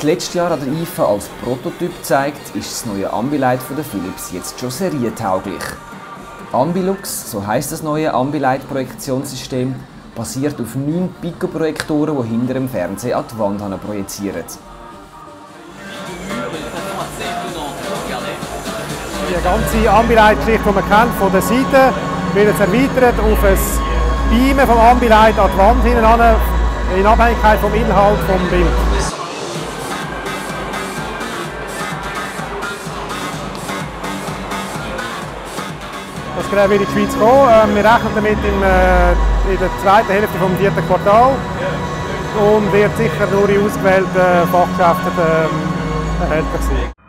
das letzte Jahr an der IFA als Prototyp zeigt, ist das neue Ambilight von der Philips jetzt schon serientauglich. Ambilux, so heisst das neue Ambilight-Projektionssystem, basiert auf 9 Pico-Projektoren, die hinter dem Fernseher an die Wand projizieren. Die ganze Ambilight-Geschichte, die man kennt von der Seite, wird jetzt erweitert auf ein Beamen vom Ambilight an die Wand hinein, in Abhängigkeit vom Inhalt des Bildes. Das Gerät wird in die Schweiz kommen. Wir rechnen damit in der zweiten Hälfte des 4. Quartals und wird sicher nur in ausgewählten Fachgeschäften erhältlich sein.